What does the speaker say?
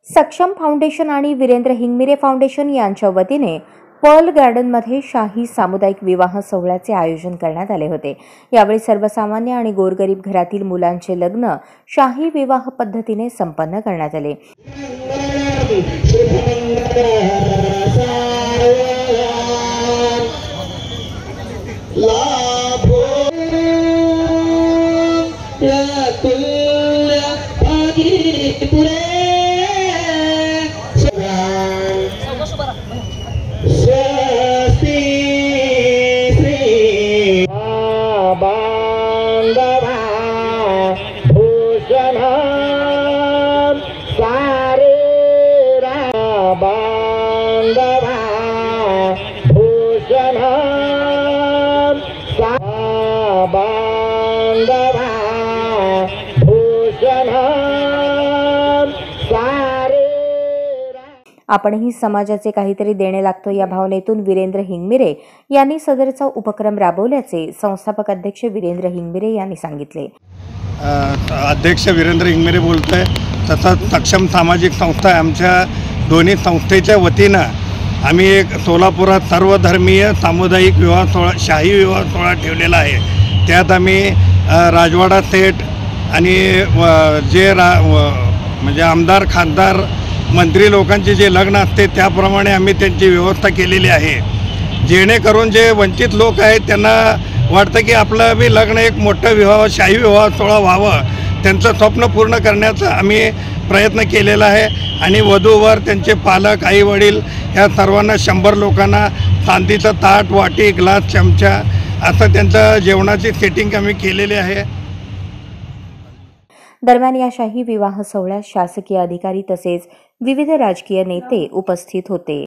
सक्षम फाउंडेशन आणि वीरेंद्र हिंगमिरे फाउंडेशन यांच्या वतीने पर्ल गार्डनमध्ये शाही सामुदायिक विवाह सोहळ्याचे आयोजन करण्यात आले होते। यावेळी सर्वसामान्य आणि गोरगरीब घरातील मुलांचे लग्न शाही विवाह पद्धतीने संपन्न करण्यात आले। आपणही समाजाचे काहीतरी देणे लागतो या भावनेतून वीरेंद्र हिंगमिरे यांनी सदरचा उपक्रम राबवल्याचे संस्थापक अध्यक्ष वीरेंद्र हिंगमिरे यांनी सांगितले। अध्यक्ष वीरेंद्र हिंगमिरे बोलतोय। तसंच सक्षम सामाजिक संस्था आमच्या दोन्ही संस्थेच्या वतीनं आम्ही एक सोलापुरात सर्वधर्मीय सामुदायिक विवाह सोहळा शाही विवाह सोहळा ठेवलेला आहे। त्यात आम्ही राजवाडा सेठ आणि जे म्हणजे आमदार खासदार मंत्री लोकांचे जे लग्न असते त्याप्रमाणे आम्ही त्यांची व्यवस्था केलेली आहे, जेणेकरून जे वंचित लोक आहेत त्यांना वाटतं की आपलं बी लग्न एक मोठं विवाह शाही विवाह सोहळा व्हावं, त्यांचं स्वप्न पूर्ण करण्याचा आम्ही प्रयत्न केलेला आहे। आणि वधूवर त्यांचे पालक आई वडील या सर्वांना 100 लोकांना चांदीचं ताट वाटी ग्लास चमचा असं त्यांचं जेवणाची सेटिंग आम्ही केलेली आहे। दरम्यान या शाही विवाह सोहळ्यात शासकीय अधिकारी तसेच विविध राजकीय नेते उपस्थित होते।